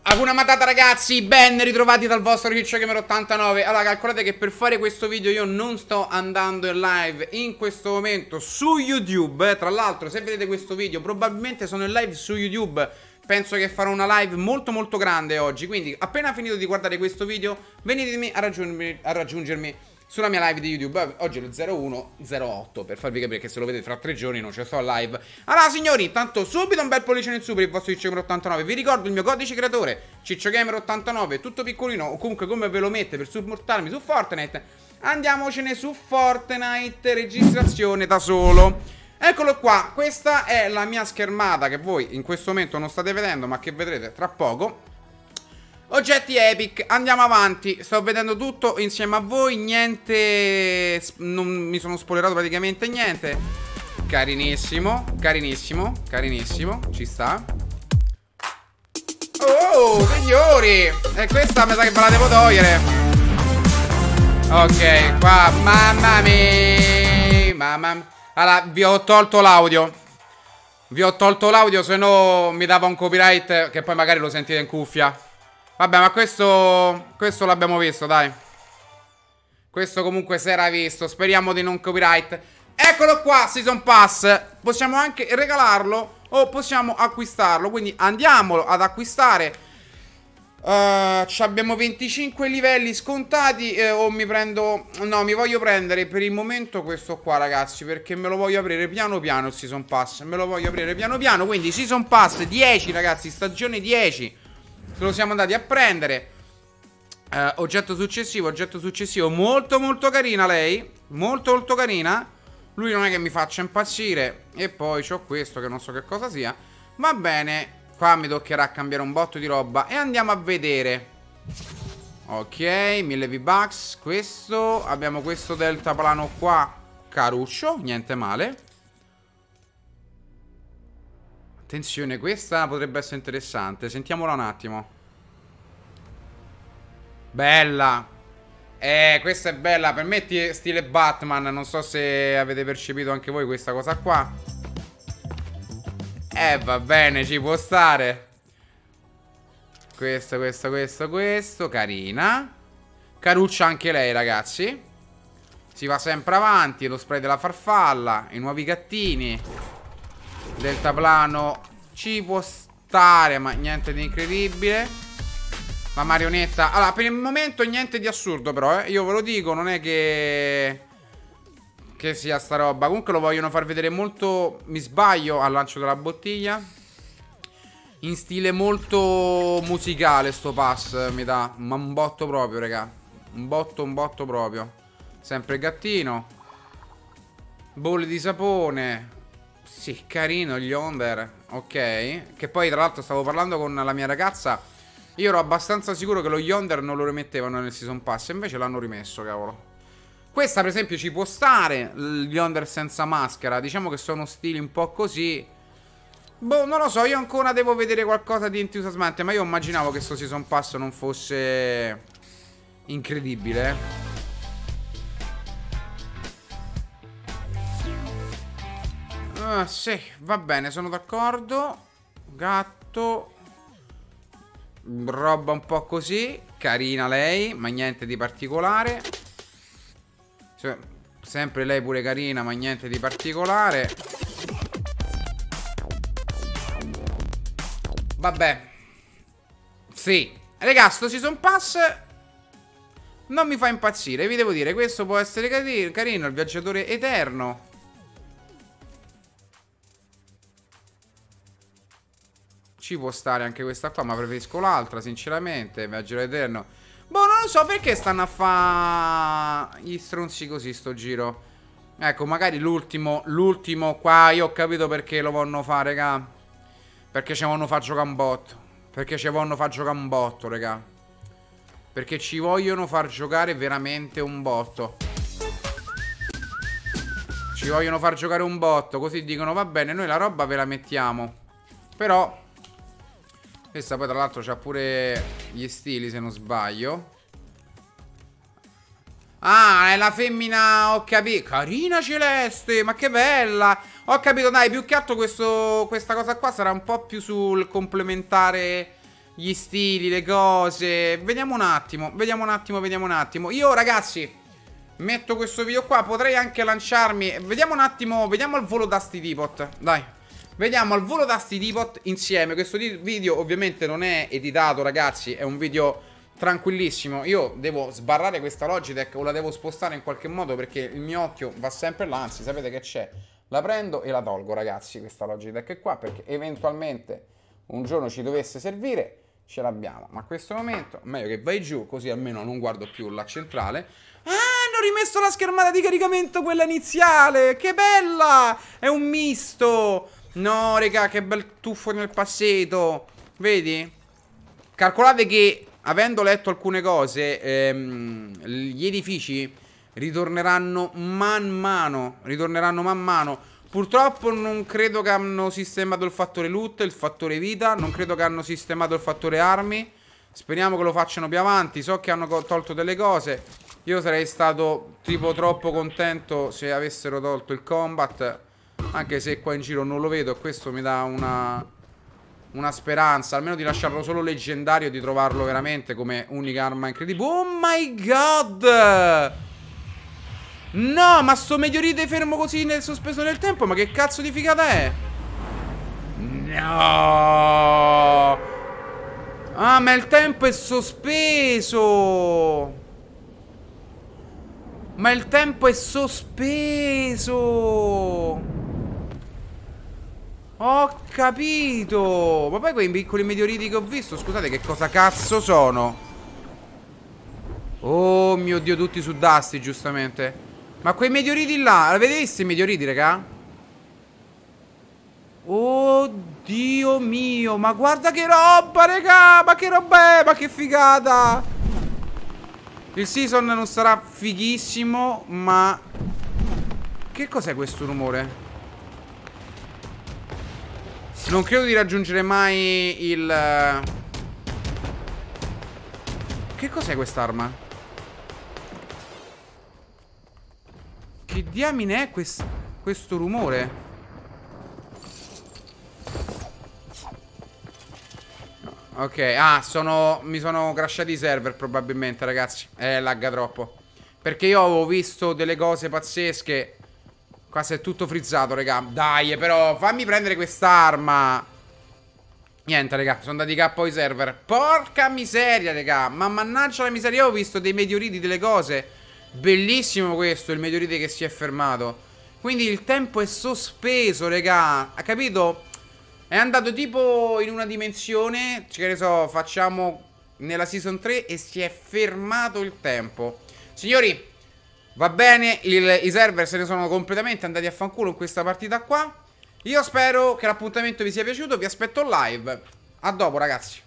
Hakuna Matata ragazzi, ben ritrovati dal vostro Ciccio Gamer 89. Allora calcolate che per fare questo video io non sto andando in live in questo momento su YouTube. Tra l'altro se vedete questo video probabilmente sono in live su YouTube. Penso che farò una live molto grande oggi. Quindi appena finito di guardare questo video venitemi a raggiungermi sulla mia live di YouTube. Oggi è lo 0108 per farvi capire che se lo vedete fra 3 giorni non ci sto a live. Allora signori, intanto subito un bel pollice in su per il vostro Ciccio Gamer 89. Vi ricordo il mio codice creatore Ciccio Gamer 89, tutto piccolino o comunque come ve lo mette per supportarmi su Fortnite. Andiamocene su Fortnite, registrazione da solo. Eccolo qua, questa è la mia schermata che voi in questo momento non state vedendo ma che vedrete tra poco. Oggetti epic, andiamo avanti, sto vedendo tutto insieme a voi, niente, non mi sono spoilerato praticamente niente. Carinissimo, ci sta. Oh, signori, e questa mi sa che ve la devo togliere. Ok, qua, mamma mia. Allora, vi ho tolto l'audio. Se no mi dava un copyright che poi magari lo sentite in cuffia. Vabbè, ma questo l'abbiamo visto, dai. Questo comunque si era visto. Speriamo di non copyright. Eccolo qua, Season Pass. Possiamo anche regalarlo o possiamo acquistarlo. Quindi andiamolo ad acquistare. Abbiamo 25 livelli scontati. O mi prendo... No, mi voglio prendere per il momento questo qua, ragazzi, perché me lo voglio aprire piano piano il Season Pass. Me lo voglio aprire piano piano. Quindi Season Pass 10, ragazzi, stagione 10. Ce lo siamo andati a prendere. Oggetto successivo. Molto carina lei. Molto carina. Lui non è che mi faccia impazzire. E poi c'ho questo che non so che cosa sia. Va bene. Qua mi toccherà cambiare un botto di roba. E andiamo a vedere. Ok, 1000 V-Bucks. Questo. Abbiamo questo deltaplano qua. Caruccio, niente male. Attenzione, questa potrebbe essere interessante. Sentiamola un attimo. Bella. Questa è bella. Per me è stile Batman. Non so se avete percepito anche voi questa cosa qua. Va bene, ci può stare. Questo. Carina. Caruccia anche lei, ragazzi. Si va sempre avanti. Lo spray della farfalla. I nuovi gattini. Deltaplano ci può stare, ma niente di incredibile. La marionetta. Allora, per il momento niente di assurdo però, io ve lo dico, non è che sia sta roba. Comunque lo vogliono far vedere molto. Mi sbaglio al lancio della bottiglia. In stile molto musicale sto pass. Mi dà un botto proprio, raga. Un botto proprio. Sempre gattino. Bolle di sapone. Sì, carino gli Yonder. Ok. Che poi tra l'altro stavo parlando con la mia ragazza. Io ero abbastanza sicuro che lo Yonder non lo rimettevano nel Season Pass. Invece l'hanno rimesso, cavolo. Questa per esempio ci può stare. Gli Yonder senza maschera. Diciamo che sono stili un po' così. Boh, non lo so. Io ancora devo vedere qualcosa di entusiasmante. Ma io immaginavo che questo Season Pass non fosse incredibile. Sì, va bene, sono d'accordo. Gatto. Roba un po' così. Carina lei, ma niente di particolare. Cioè, sempre lei pure carina, ma niente di particolare. Vabbè. Sì. Raga, sto Season Pass non mi fa impazzire, vi devo dire. Questo può essere carino, il viaggiatore eterno. Ci può stare anche questa qua, ma preferisco l'altra, sinceramente. Viaggio eterno. Boh, non lo so perché stanno a fare gli stronzi così sto giro. Ecco, magari l'ultimo qua, io ho capito perché lo vogliono fare, raga. Perché ci vogliono far giocare un botto. Raga. Perché ci vogliono far giocare veramente un botto. Ci vogliono far giocare un botto. Così dicono, va bene, noi la roba ve la mettiamo. Però questa poi tra l'altro c'ha pure gli stili, se non sbaglio. Ah, è la femmina, ho capito. Carina celeste, ma che bella. Ho capito, dai, più che altro questa cosa qua sarà un po' più sul complementare gli stili, le cose. Vediamo un attimo, vediamo un attimo, vediamo un attimo. Io ragazzi metto questo video qua, potrei anche lanciarmi. Vediamo un attimo, vediamo al volo Dusty Depot. Dai, vediamo al volo Dusty Depot insieme. Questo video ovviamente non è editato ragazzi, è un video tranquillissimo. Io devo sbarrare questa Logitech o la devo spostare in qualche modo perché il mio occhio va sempre là. Anzi, sapete che c'è? La prendo e la tolgo ragazzi, questa Logitech qua, perché eventualmente un giorno ci dovesse servire, ce l'abbiamo. Ma a questo momento meglio che vai giù, così almeno non guardo più la centrale. Ah, hanno rimesso la schermata di caricamento, quella iniziale. Che bella! È un misto. No, raga, che bel tuffo nel passetto. Vedi? Calcolate che, avendo letto alcune cose, gli edifici ritorneranno man mano. Ritorneranno man mano. Purtroppo non credo che hanno sistemato il fattore loot, il fattore vita. Non credo che hanno sistemato il fattore armi. Speriamo che lo facciano più avanti. So che hanno tolto delle cose. Io sarei stato tipo troppo contento se avessero tolto il combat. Anche se qua in giro non lo vedo. E questo mi dà una speranza. Almeno di lasciarlo solo leggendario. Di trovarlo veramente come unica arma incredibile. Oh my god! No, ma sto meteorite fermo così nel sospeso nel tempo. Ma che cazzo di figata è? No. Ah, ma il tempo è sospeso. Ma il tempo è sospeso. Ho capito. Ma poi quei piccoli meteoriti che ho visto, scusate, che cosa cazzo sono? Oh mio Dio, tutti su Dusty, giustamente. Ma quei meteoriti là, avete visto i meteoriti, raga? Oddio mio, ma guarda che roba, raga. Ma che roba è, ma che figata. Il season non sarà fighissimo, ma... Che cos'è questo rumore? Non credo di raggiungere mai il... Che cos'è quest'arma? Che diamine è questo rumore? Ok, mi sono crashati i server probabilmente, ragazzi. Lagga troppo. Perché io avevo visto delle cose pazzesche. Qua si è tutto frizzato, raga. Dai, però fammi prendere quest'arma. Niente, raga, sono andati KO i server. Porca miseria, raga. Ma mannaggia la miseria, io ho visto dei meteoriti, delle cose. Bellissimo questo, il meteorite che si è fermato. Quindi il tempo è sospeso, raga. Ha capito? È andato tipo in una dimensione, che ne so, facciamo nella season 3 e si è fermato il tempo. Signori, va bene, i server se ne sono completamente andati a fanculo in questa partita qua. Io spero che l'appuntamento vi sia piaciuto, vi aspetto live. A dopo, ragazzi.